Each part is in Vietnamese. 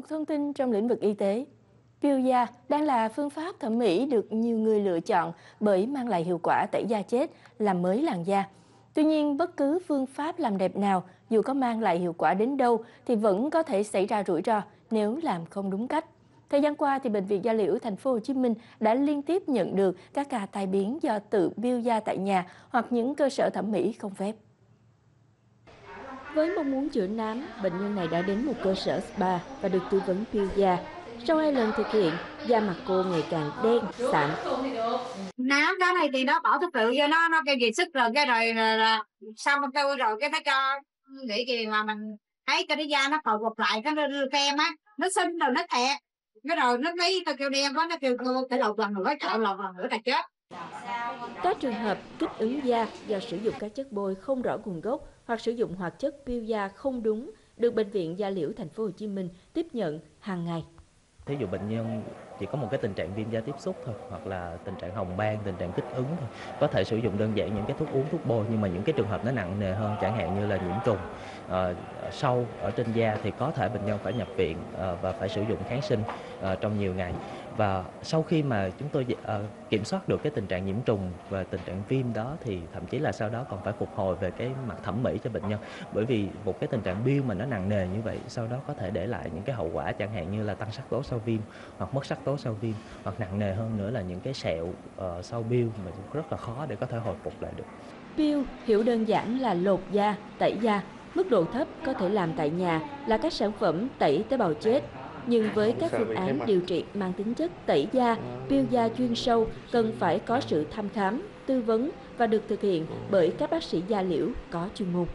Một thông tin trong lĩnh vực y tế. Peel da đang là phương pháp thẩm mỹ được nhiều người lựa chọn bởi mang lại hiệu quả tẩy da chết, làm mới làn da. Tuy nhiên, bất cứ phương pháp làm đẹp nào, dù có mang lại hiệu quả đến đâu, thì vẫn có thể xảy ra rủi ro nếu làm không đúng cách. Thời gian qua, thì Bệnh viện Da liễu Thành phố Hồ Chí Minh đã liên tiếp nhận được các ca tai biến do tự peel da tại nhà hoặc những cơ sở thẩm mỹ không phép. Với mong muốn chữa nám, bệnh nhân này đã đến một cơ sở spa và được tư vấn peel da. Sau 2 lần thực hiện, da mặt cô ngày càng đen, sạm. Nám cái này thì nó bỏ thuốc tự cho nó kêu kiệt sức rồi cái rồi là xong tôi rồi cái nó cho nghĩ gì mà mình thấy cái da nó còn gục lại cái kem á, nó xinh rồi nó thẹt, cái rồi nó thấy tôi kêu đen quá, nó kêu cô phải lột lần nữa, chọn lột lần nữa là chết. Các trường hợp kích ứng da do sử dụng các chất bôi không rõ nguồn gốc hoặc sử dụng hoạt chất peel da không đúng được Bệnh viện Da liễu Thành phố Hồ Chí Minh tiếp nhận hàng ngày. Thí dụ bệnh nhân chỉ có một cái tình trạng viêm da tiếp xúc thôi, hoặc là tình trạng hồng ban, tình trạng kích ứng thôi, có thể sử dụng đơn giản những cái thuốc uống, thuốc bôi, nhưng mà những cái trường hợp nó nặng nề hơn, chẳng hạn như là nhiễm trùng sâu ở trên da thì có thể bệnh nhân phải nhập viện và phải sử dụng kháng sinh trong nhiều ngày. Và sau khi mà chúng tôi kiểm soát được cái tình trạng nhiễm trùng và tình trạng viêm đó thì thậm chí là sau đó còn phải phục hồi về cái mặt thẩm mỹ cho bệnh nhân, bởi vì một cái tình trạng peel mà nó nặng nề như vậy sau đó có thể để lại những cái hậu quả, chẳng hạn như là tăng sắc tố sau viêm hoặc mất sắc tố sau viêm, hoặc nặng nề hơn nữa là những cái sẹo sau peel mà rất là khó để có thể hồi phục lại được. Peel hiểu đơn giản là lột da, tẩy da. Mức độ thấp có thể làm tại nhà là các sản phẩm tẩy tế bào chết. Nhưng với các phương án điều trị mang tính chất tẩy da, peel da chuyên sâu cần phải có sự thăm khám, tư vấn và được thực hiện bởi các bác sĩ da liễu có chuyên môn.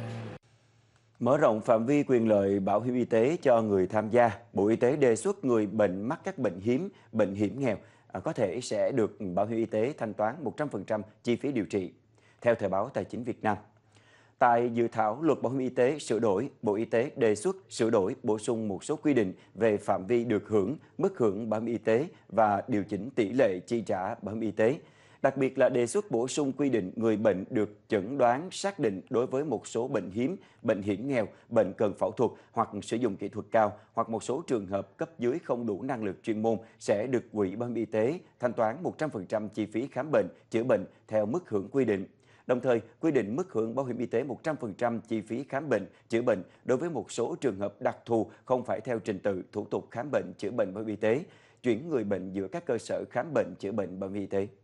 Mở rộng phạm vi quyền lợi bảo hiểm y tế cho người tham gia, Bộ Y tế đề xuất người bệnh mắc các bệnh hiếm, bệnh hiểm nghèo có thể sẽ được bảo hiểm y tế thanh toán 100% chi phí điều trị. Theo Thời báo Tài chính Việt Nam, tại dự thảo luật bảo hiểm y tế sửa đổi, Bộ Y tế đề xuất sửa đổi bổ sung một số quy định về phạm vi được hưởng, mức hưởng bảo hiểm y tế và điều chỉnh tỷ lệ chi trả bảo hiểm y tế. Đặc biệt là đề xuất bổ sung quy định người bệnh được chẩn đoán xác định đối với một số bệnh hiếm, bệnh hiểm nghèo, bệnh cần phẫu thuật hoặc sử dụng kỹ thuật cao, hoặc một số trường hợp cấp dưới không đủ năng lực chuyên môn sẽ được Quỹ Bảo hiểm Y tế thanh toán 100% chi phí khám bệnh, chữa bệnh theo mức hưởng quy định. Đồng thời, quy định mức hưởng bảo hiểm y tế 100% chi phí khám bệnh, chữa bệnh đối với một số trường hợp đặc thù không phải theo trình tự thủ tục khám bệnh, chữa bệnh bảo hiểm y tế, chuyển người bệnh giữa các cơ sở khám bệnh, chữa bệnh bảo hiểm y tế.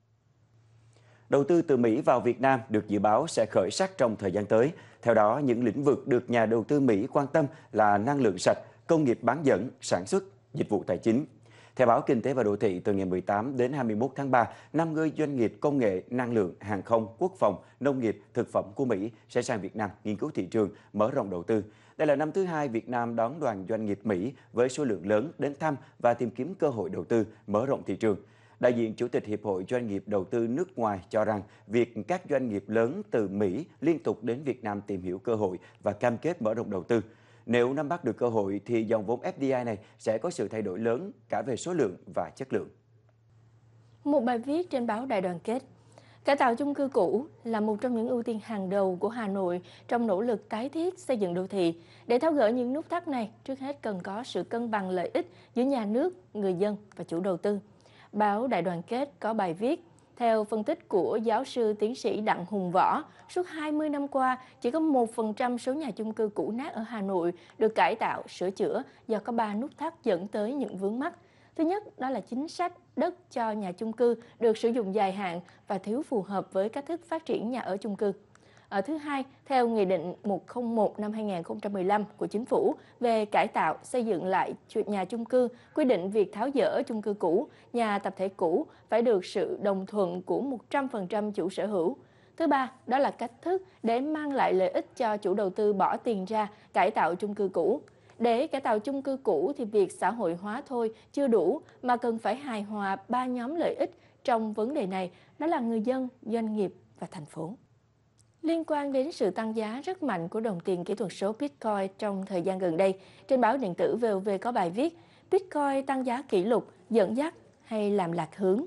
Đầu tư từ Mỹ vào Việt Nam được dự báo sẽ khởi sắc trong thời gian tới. Theo đó, những lĩnh vực được nhà đầu tư Mỹ quan tâm là năng lượng sạch, công nghiệp bán dẫn, sản xuất, dịch vụ tài chính. Theo báo Kinh tế và Đô thị, từ ngày 18 đến 21 tháng 3, 50 doanh nghiệp công nghệ, năng lượng, hàng không, quốc phòng, nông nghiệp, thực phẩm của Mỹ sẽ sang Việt Nam nghiên cứu thị trường, mở rộng đầu tư. Đây là năm thứ hai Việt Nam đón đoàn doanh nghiệp Mỹ với số lượng lớn đến thăm và tìm kiếm cơ hội đầu tư, mở rộng thị trường. Đại diện Chủ tịch Hiệp hội Doanh nghiệp Đầu tư nước ngoài cho rằng việc các doanh nghiệp lớn từ Mỹ liên tục đến Việt Nam tìm hiểu cơ hội và cam kết mở rộng đầu tư. Nếu nắm bắt được cơ hội thì dòng vốn FDI này sẽ có sự thay đổi lớn cả về số lượng và chất lượng. Một bài viết trên báo Đại Đoàn kết. Cải tạo chung cư cũ là một trong những ưu tiên hàng đầu của Hà Nội trong nỗ lực tái thiết xây dựng đô thị. Để tháo gỡ những nút thắt này, trước hết cần có sự cân bằng lợi ích giữa nhà nước, người dân và chủ đầu tư. Báo Đại Đoàn kết có bài viết, theo phân tích của giáo sư tiến sĩ Đặng Hùng Võ, suốt 20 năm qua, chỉ có 1% số nhà chung cư cũ nát ở Hà Nội được cải tạo, sửa chữa do có 3 nút thắt dẫn tới những vướng mắc. Thứ nhất, đó là chính sách đất cho nhà chung cư được sử dụng dài hạn và thiếu phù hợp với cách thức phát triển nhà ở chung cư. Thứ hai, theo Nghị định 101 năm 2015 của Chính phủ về cải tạo, xây dựng lại nhà chung cư, quy định việc tháo dỡ chung cư cũ, nhà tập thể cũ phải được sự đồng thuận của 100% chủ sở hữu. Thứ ba, đó là cách thức để mang lại lợi ích cho chủ đầu tư bỏ tiền ra cải tạo chung cư cũ. Để cải tạo chung cư cũ thì việc xã hội hóa thôi chưa đủ, mà cần phải hài hòa 3 nhóm lợi ích trong vấn đề này, đó là người dân, doanh nghiệp và thành phố. Liên quan đến sự tăng giá rất mạnh của đồng tiền kỹ thuật số Bitcoin trong thời gian gần đây, trên báo điện tử VOV có bài viết Bitcoin tăng giá kỷ lục, dẫn dắt hay làm lạc hướng.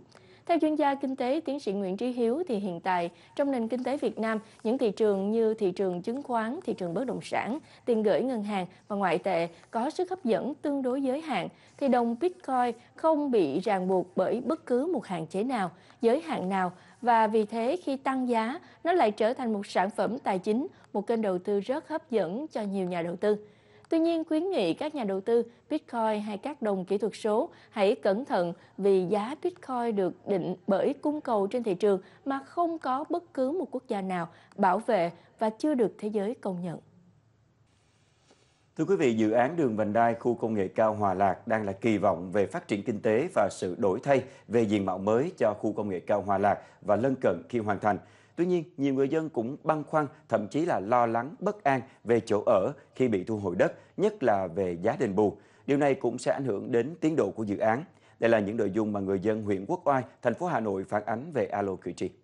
Theo chuyên gia kinh tế tiến sĩ Nguyễn Trí Hiếu, thì hiện tại trong nền kinh tế Việt Nam, những thị trường như thị trường chứng khoán, thị trường bất động sản, tiền gửi ngân hàng và ngoại tệ có sức hấp dẫn tương đối giới hạn, thì đồng Bitcoin không bị ràng buộc bởi bất cứ một hạn chế nào, giới hạn nào, và vì thế khi tăng giá, nó lại trở thành một sản phẩm tài chính, một kênh đầu tư rất hấp dẫn cho nhiều nhà đầu tư. Tuy nhiên, khuyến nghị các nhà đầu tư Bitcoin hay các đồng kỹ thuật số hãy cẩn thận, vì giá Bitcoin được định bởi cung cầu trên thị trường mà không có bất cứ một quốc gia nào bảo vệ và chưa được thế giới công nhận. Thưa quý vị, dự án đường vành đai khu công nghệ cao Hòa Lạc đang là kỳ vọng về phát triển kinh tế và sự đổi thay về diện mạo mới cho khu công nghệ cao Hòa Lạc và lân cận khi hoàn thành. Tuy nhiên, nhiều người dân cũng băn khoăn, thậm chí là lo lắng, bất an về chỗ ở khi bị thu hồi đất, nhất là về giá đền bù. Điều này cũng sẽ ảnh hưởng đến tiến độ của dự án. Đây là những nội dung mà người dân huyện Quốc Oai, thành phố Hà Nội phản ánh về Alo Cử tri.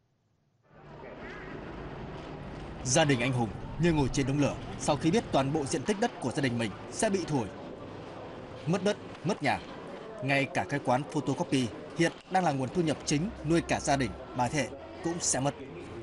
Gia đình anh Hùng như ngồi trên đống lửa sau khi biết toàn bộ diện tích đất của gia đình mình sẽ bị thu hồi. Mất đất, mất nhà. Ngay cả cái quán photocopy hiện đang là nguồn thu nhập chính nuôi cả gia đình, bà Thệ cũng sẽ mất.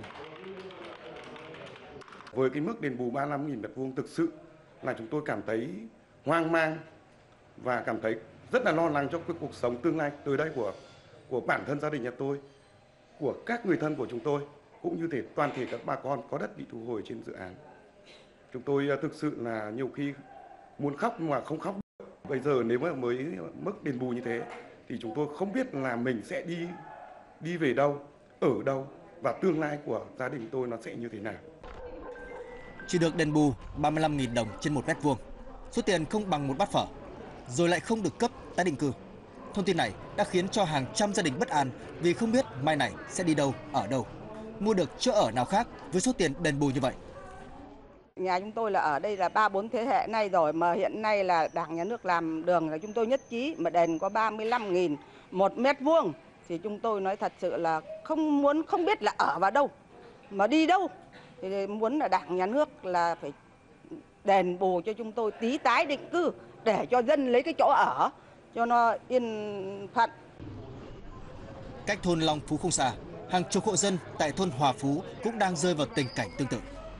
Với cái mức đền bù 35.000 m² thực sự là chúng tôi cảm thấy hoang mang và cảm thấy rất là lo lắng cho cái cuộc sống tương lai tới đây của bản thân gia đình nhà tôi, của các người thân của chúng tôi, cũng như toàn thể các bà con có đất bị thu hồi trên dự án. Chúng tôi thực sự là nhiều khi muốn khóc mà không khóc được. Bây giờ nếu mà mới mức đền bù như thế thì chúng tôi không biết là mình sẽ đi về đâu, ở đâu và tương lai của gia đình tôi nó sẽ như thế nào. Chỉ được đền bù 35.000 đồng trên 1 m², số tiền không bằng một bát phở, rồi lại không được cấp tái định cư. Thông tin này đã khiến cho hàng trăm gia đình bất an vì không biết mai này sẽ đi đâu, ở đâu, mua được chỗ ở nào khác với số tiền đền bù như vậy. Nhà chúng tôi là ở đây là 3-4 thế hệ nay rồi, mà hiện nay là Đảng, Nhà nước làm đường là chúng tôi nhất trí mà đền có 35.000 1 m², thì chúng tôi nói thật sự là không biết là ở vào đâu mà đi đâu, thì muốn là Đảng, Nhà nước là phải đền bù cho chúng tôi tí tái định cư để cho dân lấy cái chỗ ở cho nó yên phận. Cách thôn Long Phú không xa, hàng chục hộ dân tại thôn Hòa Phú cũng đang rơi vào tình cảnh tương tự.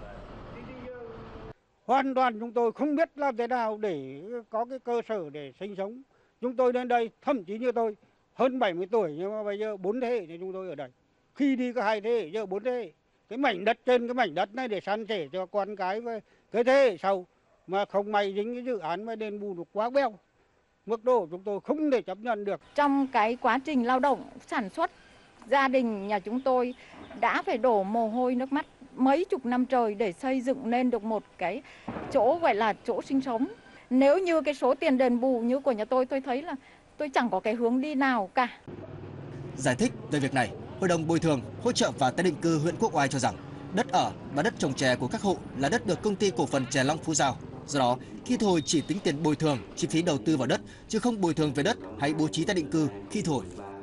Hoàn toàn chúng tôi không biết làm thế nào để có cái cơ sở để sinh sống. Chúng tôi đến đây, thậm chí như tôi hơn 70 tuổi nhưng mà bây giờ 4 thế hệ thì chúng tôi ở đây. Khi đi có 2 thế hệ, giờ 4 thế hệ. Cái mảnh đất trên cái mảnh đất này để san sẻ cho con cái với cái thế hệ sau, mà không may dính cái dự án mà đền bù được quá beo. Mức độ chúng tôi không thể chấp nhận được. Trong cái quá trình lao động sản xuất, gia đình nhà chúng tôi đã phải đổ mồ hôi nước mắt mấy chục năm trời để xây dựng nên được một cái chỗ gọi là chỗ sinh sống. Nếu như cái số tiền đền bù như của nhà tôi thấy là tôi chẳng có cái hướng đi nào cả. Giải thích về việc này, Hội đồng Bồi thường, Hỗ trợ và Tái định cư huyện Quốc Oai cho rằng đất ở và đất trồng chè của các hộ là đất được Công ty Cổ phần Chè Long Phú giao. Do đó, khi thu hồi chỉ tính tiền bồi thường chi phí đầu tư vào đất, chứ không bồi thường về đất hay bố trí tái định cư khi thu hồi.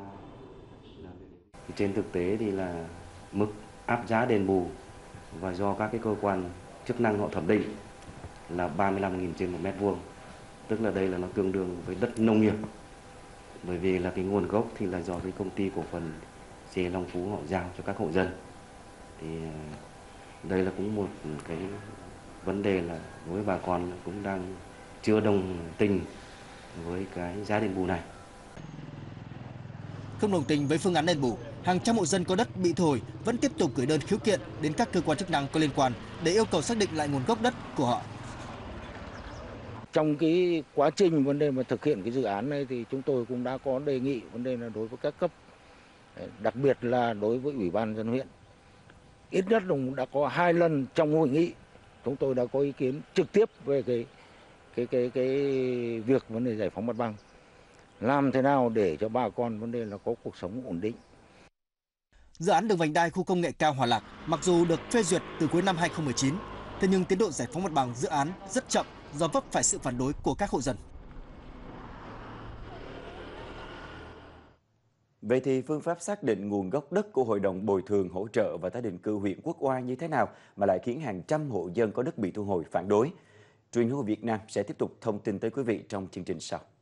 Trên thực tế thì là mức áp giá đền bù và do các cái cơ quan chức năng họ thẩm định là 35.000 trên 1 m², tức là đây là nó tương đương với đất nông nghiệp, bởi vì là cái nguồn gốc thì là do cái Công ty Cổ phần Chè Long Phú họ giao cho các hộ dân. Thì đây là cũng một cái vấn đề là với bà con cũng đang chưa đồng tình với cái giá đền bù này. Không đồng tình với phương án đền bù, hàng trăm hộ dân có đất bị thu hồi vẫn tiếp tục gửi đơn khiếu kiện đến các cơ quan chức năng có liên quan để yêu cầu xác định lại nguồn gốc đất của họ. Trong cái quá trình vấn đề mà thực hiện cái dự án này thì chúng tôi cũng đã có đề nghị vấn đề là đối với các cấp, đặc biệt là đối với Ủy ban nhân dân huyện. Ít nhất cũng đã có 2 lần trong hội nghị chúng tôi đã có ý kiến trực tiếp về cái việc vấn đề giải phóng mặt bằng. Làm thế nào để cho bà con vấn đề là có cuộc sống ổn định. Dự án đường vành đai khu công nghệ cao Hòa Lạc mặc dù được phê duyệt từ cuối năm 2019, thế nhưng tiến độ giải phóng mặt bằng dự án rất chậm do vấp phải sự phản đối của các hộ dân. Vậy thì phương pháp xác định nguồn gốc đất của Hội đồng Bồi thường, Hỗ trợ và Tái định cư huyện Quốc Oai như thế nào mà lại khiến hàng trăm hộ dân có đất bị thu hồi phản đối? Truyền hình Việt Nam sẽ tiếp tục thông tin tới quý vị trong chương trình sau.